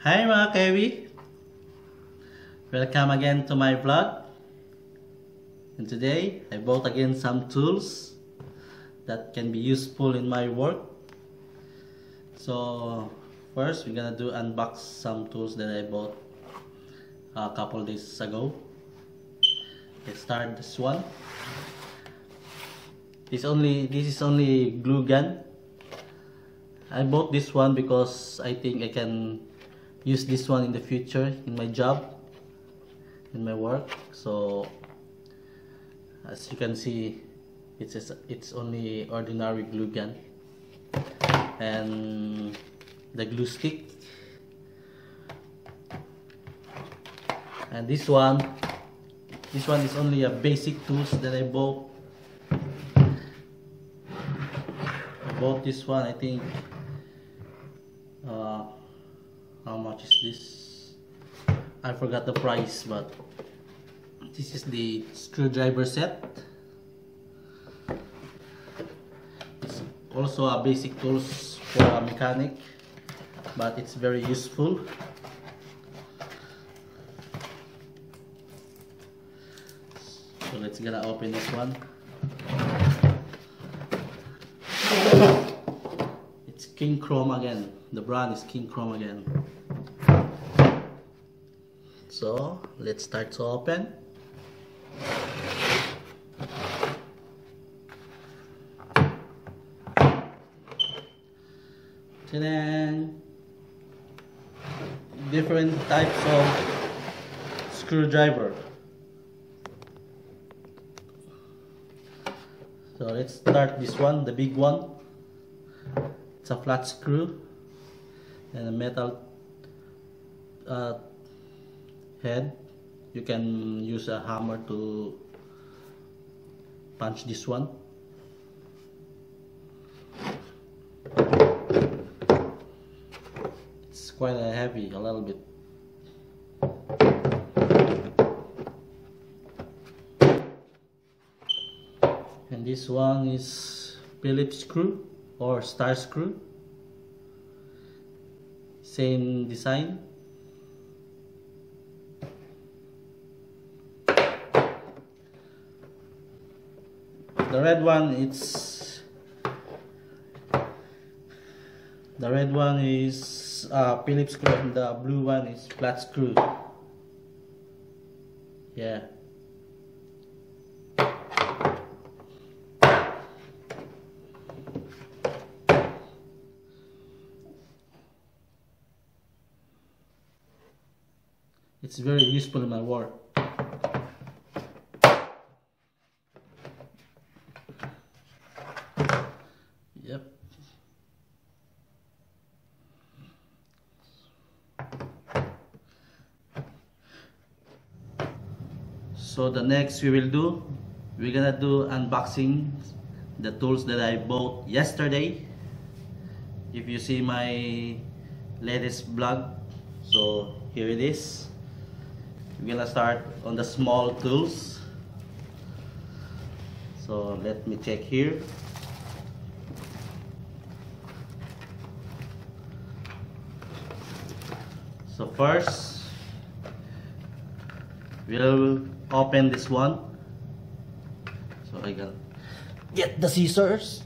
Hi mga Kewi! Welcome again to my vlog. And today I bought again some tools that can be useful in my work. So first we're gonna do unbox some tools that I bought a couple days ago. Let's start this one. This is only glue gun. I bought this one because I think I can use this one in the future in my job, in my work. So as you can see, it's only ordinary glue gun, and the glue stick, and this one is only a basic tools that I bought. This one, I think, how much is this? I forgot the price, but this is the screwdriver set. It's also a basic tools for a mechanic, but it's very useful. So let's gonna open this one. It's King Chrome again. The brand is King Chrome again. So let's start to open. Ta-da! Different types of screwdriver. So let's start this one, the big one. It's a flat screw and a metal head. You can use a hammer to punch this one. It's quite heavy, a little bit. And this one is Phillips screw or star screw, same design. The red one is Phillips screw, and the blue one is flat screw. Yeah. It's very useful in my work. Yep. So the next we're gonna do unboxing the tools that I bought yesterday. If you see my latest vlog, so here it is. We're gonna start on the small tools. So let me check here. So first we'll open this one. So I gotta get the scissors.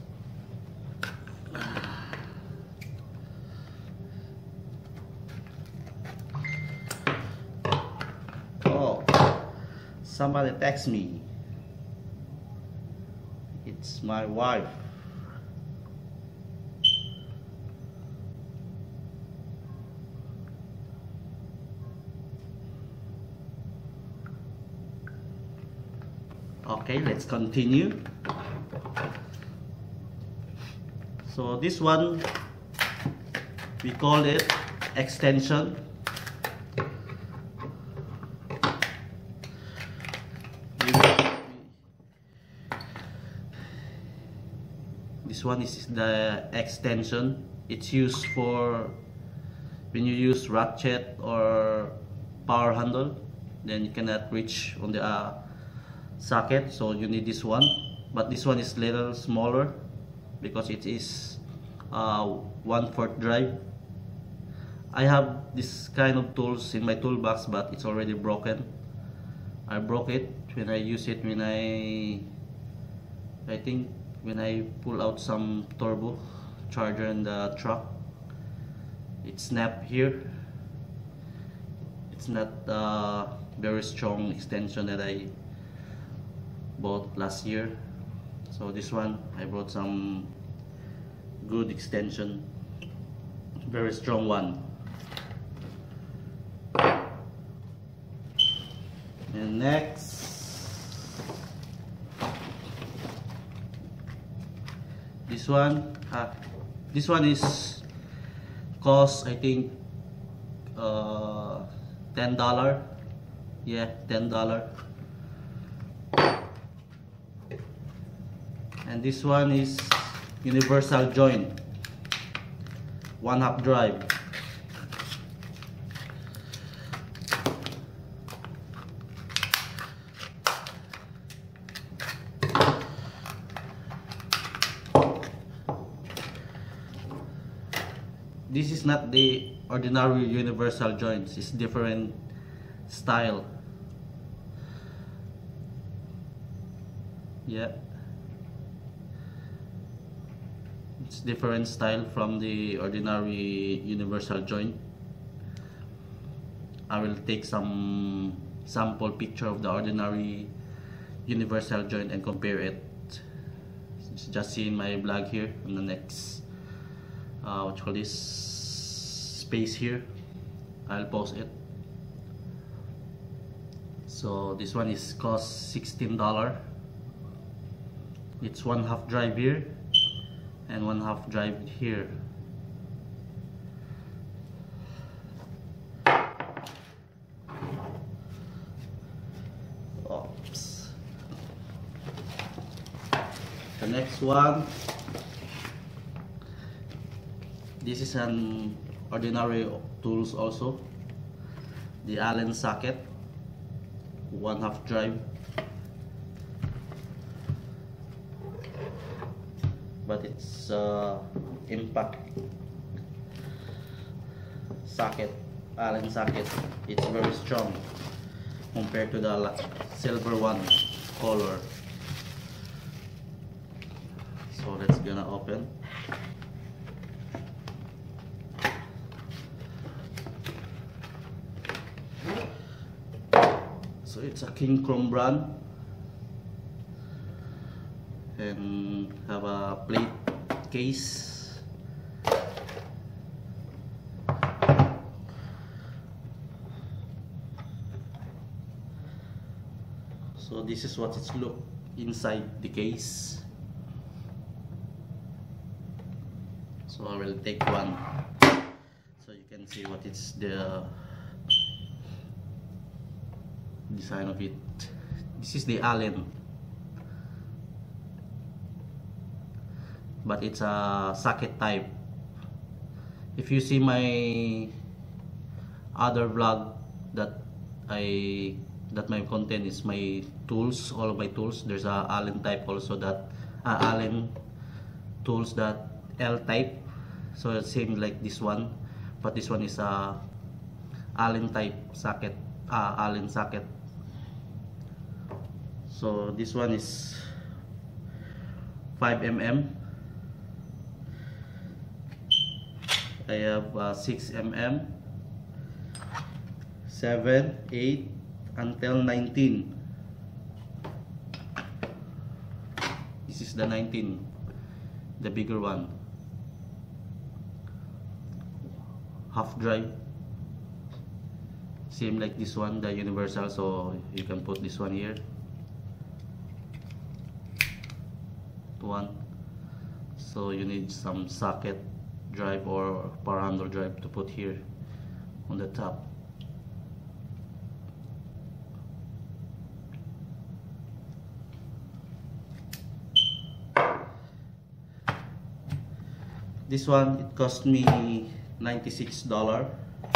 Somebody text me. It's my wife. Okay, let's continue. So this one, we call it extension. This one is the extension. It's used for when you use ratchet or power handle, then you cannot reach on the socket, so you need this one. But this one is little smaller because it is 1/4 drive. I have this kind of tools in my toolbox, but it's already broken. I broke it when I use it when I think when I pull out some turbo charger in the truck. It snapped here. It's not a very strong extension that I bought last year. So this one I brought some good extension, very strong one. And next, this one is cost, I think, $10. Yeah, $10. And this one is universal joint, 1/2 drive. This is not the ordinary universal joints, it's different style. Yeah, it's different style from the ordinary universal joint. I will take some sample picture of the ordinary universal joint and compare it. Just see in my blog here on the next what you call this space here. I'll post it. So this one is cost $16. It's 1/2 drive here and 1/2 drive here. Oops. The next one, this is an ordinary tools also, the Allen socket, 1/2 drive, but it's impact socket, Allen socket. It's very strong compared to the silver one color. So let's gonna open. So it's a King Chrome brand and have a plate case. So this is what it's look inside the case. So I will take one so you can see what it's the design of it. This is the Allen, but it's a socket type. If you see my other vlog that my content is my tools, all of my tools, there's a Allen type also, that Allen tools that L type. So it's same like this one, but this one is a Allen type socket, Allen socket. So this one is 5 mm. I have 6 mm, 7, 8 until 19. This is the 19, the bigger one. Half drive, same like this one, the universal, so you can put this one here. One, so you need some socket drive or power handle drive to put here on the top. This one, it cost me $96.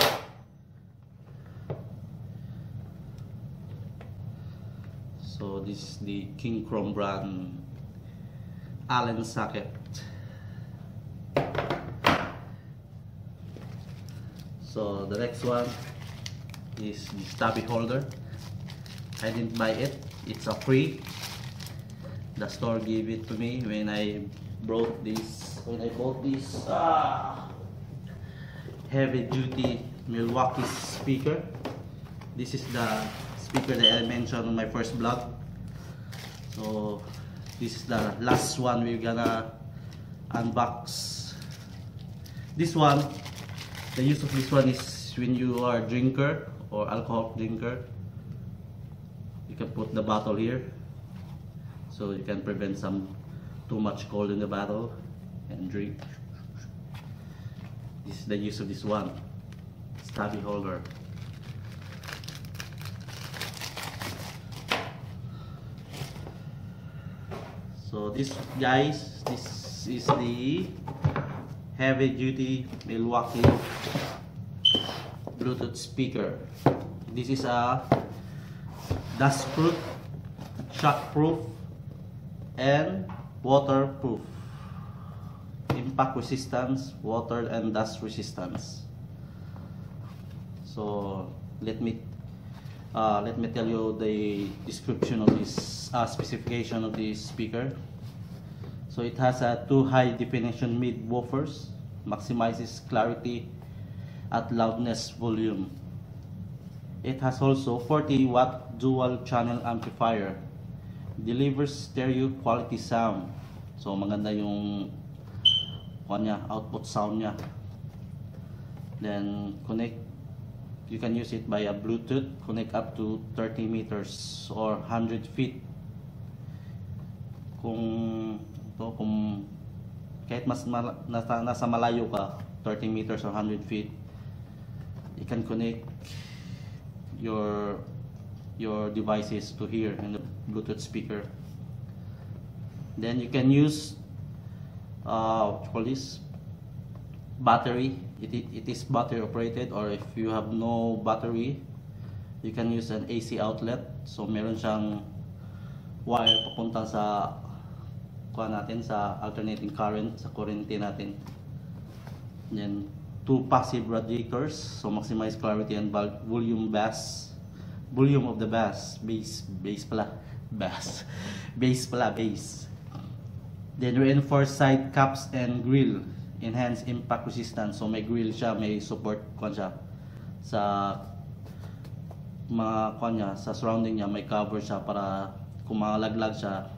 So this is the King Chrome brand Allen socket. So the next one is the stubby holder. I didn't buy it, it's a free. The store gave it to me when I bought this heavy duty Milwaukee speaker. This is the speaker that I mentioned on my first vlog. So this is the last one we're gonna unbox. This one, the use of this one is when you are a drinker or alcohol drinker. You can put the bottle here, so you can prevent some too much cold in the bottle and drink. This is the use of this one, stubby holder. So this guys, this is the heavy duty Milwaukee Bluetooth speaker. This is a dustproof, shockproof, and waterproof. Impact resistance, water and dust resistance. So let me tell you the description of this specification of this speaker. So it has a 2 high definition mid woofers, maximizes clarity at loudness volume. It has also 40-watt dual channel amplifier, delivers stereo quality sound. So maganda yung output sound niya. Then you can use it via Bluetooth, connect up to 30 meters or 100 feet. Kung kahit nasa malayo ka, 30 meters or 100 feet, you can connect your devices to here in the Bluetooth speaker. Then you can use what you call this, battery. It is battery operated, or if you have no battery, you can use an AC outlet. So meron siyang wire papunta sa sa alternating current, sa kuryente natin. Then 2 passive radiators, so maximize clarity and volume of the bass. Then reinforced side caps and grill, enhance impact resistance. So may grill siya, may support sa mga sa surrounding niya, may cover siya para kung malaglag siya,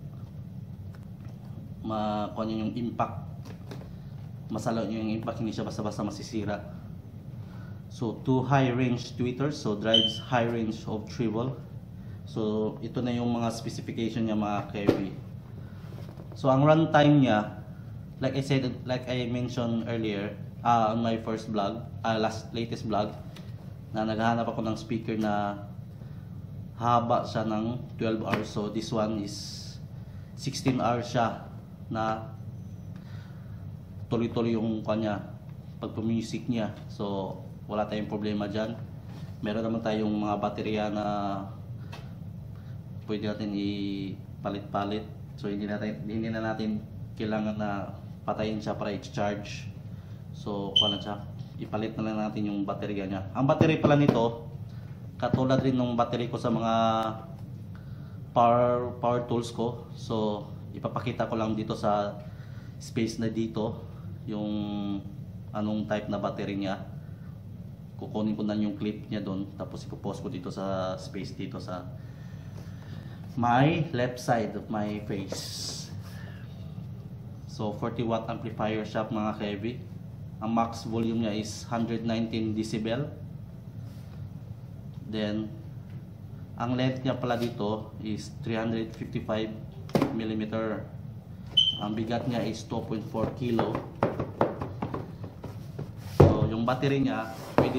yung impact, masalo yung impact, hindi siya basta-basta masisira. So 2 high range tweeters, so drives high range of travel. So ito na yung mga specification niya, mga KV. So ang runtime niya, like I mentioned earlier on my first vlog, latest vlog, na naghahanap ako ng speaker na haba siya ng 12 hours. So this one is 16 hours siya, na tuloy-tuloy yung pagpa-music niya. So wala tayong problema dyan. Meron naman tayong mga baterya na pwede natin ipalit-palit. So hindi na natin kailangan na patayin siya para i-charge. So ipalit na lang natin yung baterya niya. Ang battery pala nito, katulad rin ng battery ko sa mga power tools ko. So ipapakita ko lang dito sa space na dito yung anong type na battery niya. Kukunin ko na yung clip niya doon, tapos ipopost ko dito sa space dito sa my left side of my face. So 40-watt amplifier siya, mga heavy. Ang max volume niya is 119 decibel. Then ang length niya pala dito is 355 mm. Ang bigat niya is 2.4 kilo. So yung battery niya,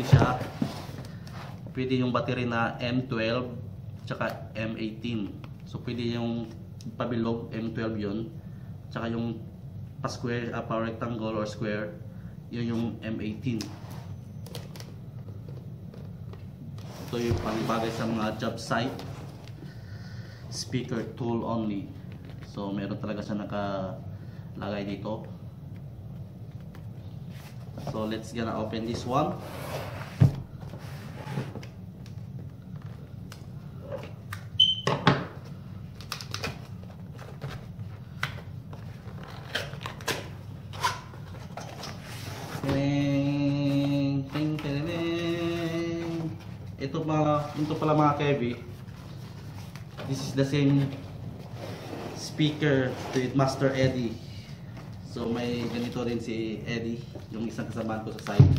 pwede yung battery na M12 tsaka M18. So pwede yung pabilog M12 yun, tsaka yung pa-square, pa-rectangle or square, yun yung M18. Ito yung pangbagay sa mga job site, speaker tool only. So meron talaga siya nakalagay dito. So let's gonna open this one. Ito pala mga Kevi, this is the same speaker with Master Eddie. So may ganito rin si Eddie, yung isang kasamahan ko sa side.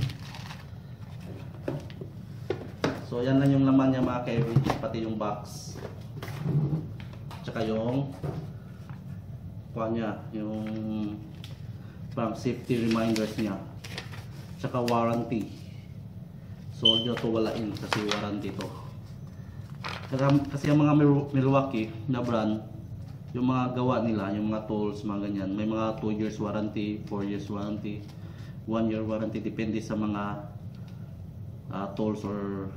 So yan lang yung laman niya mga Kevi, pati yung box, tsaka yung niya, yung parang safety reminders niya, tsaka warranty. So huwag nyo ito walain kasi warranty ito. Kasi yung mga Milwaukee na brand, yung mga gawa nila, yung mga tools, mga ganyan, may mga 2 years warranty, 4 years warranty, 1 year warranty, depende sa mga tools or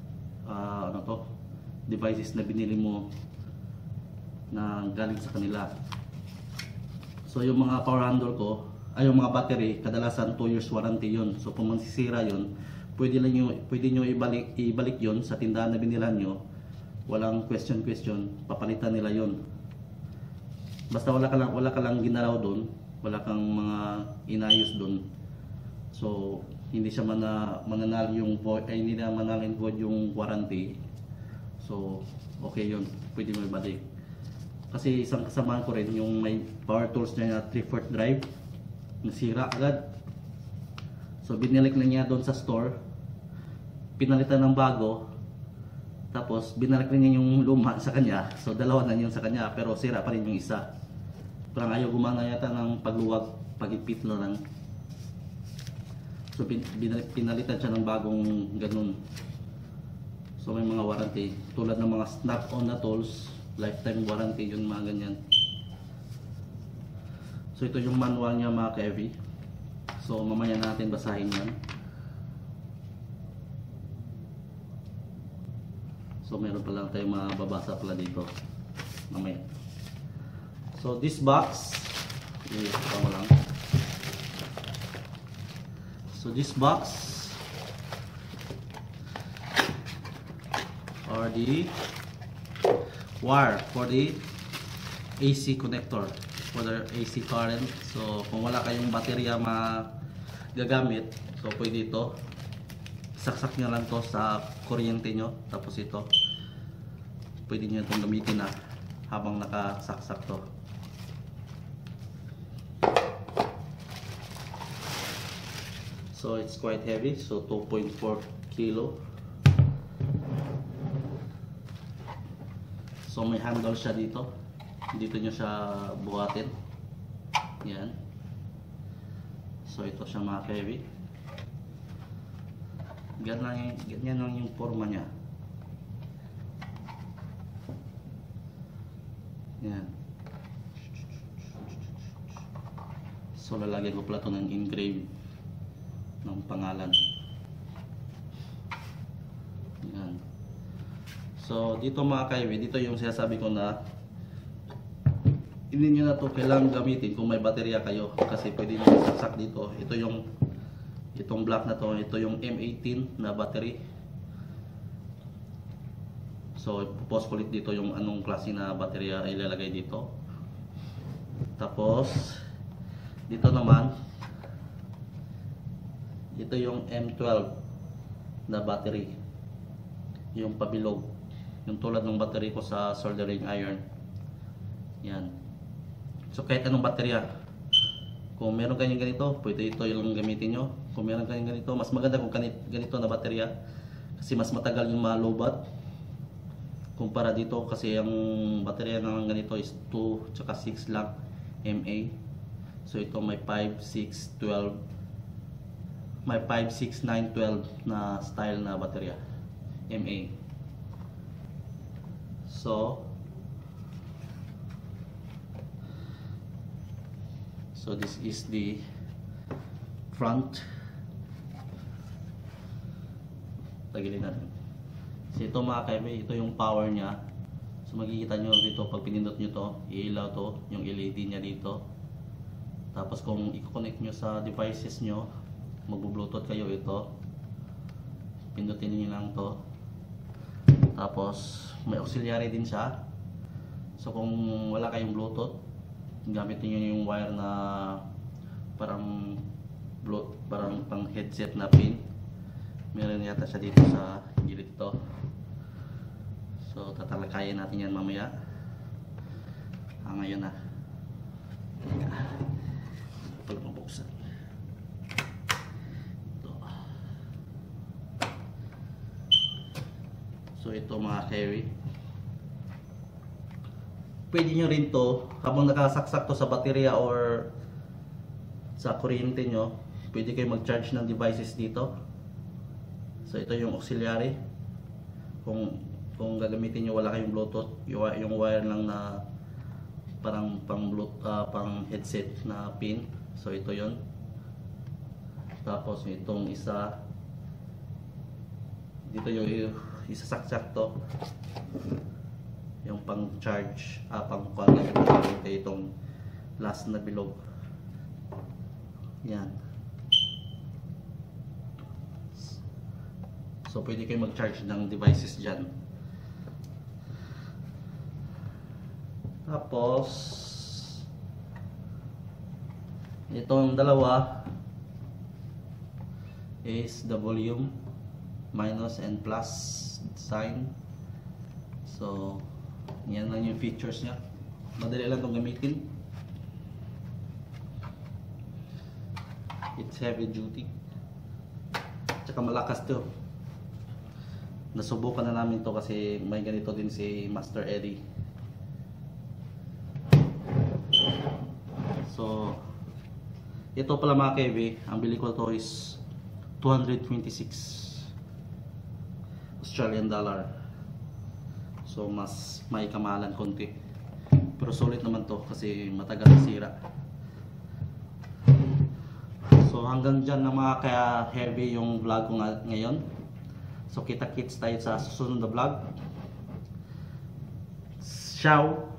devices na binili mo na galing sa kanila. So yung mga power handle ko, ay yung mga battery, kadalasan 2 years warranty yun. So kung masisira yun, pwede nyo ibalik yun sa tindahan na binilan nyo. Walang question, papalitan nila yun. Basta wala ka lang ginalaw doon, wala kang mga inayos doon. So hindi siya mananalo yung void, hindi na manalin void yung warranty. So okay yun, pwede mo ibalik. Kasi isang kasamahan ko rin, yung may power tools niya na 3/4 drive, nasira agad. So binalik na niya doon sa store, pinalitan ng bago, tapos binalik na niya yung luma sa kanya. So dalawa na yun sa kanya, pero sira pa rin yung isa. Parang ayaw gumana yata ng pagluwag, pagipit na lang. So pinalitan siya ng bagong ganun. So may mga warranty, tulad ng mga snap-on na tools, lifetime warranty yun, mga ganyan. So ito yung manual niya mga Kevi. So mamaya natin basahin yan. So meron pa lang tayong mababasa pala dito mamaya. So this box, ito mo lang. So this box are the wire for the AC connector for the AC current. So kung wala kayong baterya magagamit, so pwede ito, saksak nyo lang to sa kuryente nyo, tapos ito pwede nyo itong gamitin na habang nakasaksak to. So it's quite heavy, so 2.4 kilo. So may handle siya dito, dito nyo siya buhatin. Yan. So ito siya mga Kevi. Ganyan lang yung forma niya. Yan. So lalagyan ko pala ito ng engrave ng pangalan. Yan. So dito mga Kevi, dito yung sinasabi ko na hindi nyo na ito kailangan gamitin kung may baterya kayo, kasi pwede nyo saksak dito. Ito yung itong black na to, ito yung M18 na battery. So post ulit dito yung anong klase na baterya ilalagay dito. Tapos dito naman, ito yung M12 na battery, yung pabilog, yung tulad ng battery ko sa soldering iron. Yan. So kahit anong baterya, kung meron kayong ganito, pwede ito yung gamitin nyo. Kung meron kayong ganito, mas maganda kung ganito na baterya, kasi mas matagal yung malobat kumpara dito, kasi ang baterya ng ganito is 2 tsaka 6 lang mA. So ito may 5, 6, 12, may 5, 6, 9, 12 na style na baterya mA. So this is the front. Tagilin natin. So ito mga Kevi, ito yung power niya. So makikita nyo dito, pag pinindot nyo to, iilaw to, yung LED niya dito. Tapos kung i-connect nyo sa devices nyo, magbo-bluetooth kayo, ito pindutin niyo lang to, tapos may auxiliary din siya. So kung wala kayong bluetooth, gamitin niyo yung wire na parang pang headset na pin. Meron yata siya dito sa gilid to. So tatalakayin natin yan mamaya. Ngayon na. Pag mabuksan. Ito. So ito mga carry. Pwede nyo rin to habang nakasaksak to sa baterya or sa kuryente nyo, pwede kayo mag-charge ng devices dito. So ito yung auxiliary. Kung gagamitin nyo wala kayong bluetooth, yung wire lang na parang pang headset na pin. So ito yon. Tapos itong isa dito yung isasaksak to, yung pang charge, pang kuryente, itong last na bilog. Yan. So pwede kayo mag-charge ng devices dyan. Tapos itong dalawa is the volume, minus and plus sign. So yan lang yung features nya. Madali lang itong gamitin. It's heavy duty, tsaka malakas to. Nasubukan na namin to kasi may ganito din si Master Eddie. So ito pala mga KB, ang bili ko to is 226 Australian dollar. So mas may kamahalan konti, pero sulit naman to kasi matagal na sira. So hanggang dyan na mga ka-heavy yung vlog ko ngayon. So kita-kits tayo sa susunod na vlog. Ciao!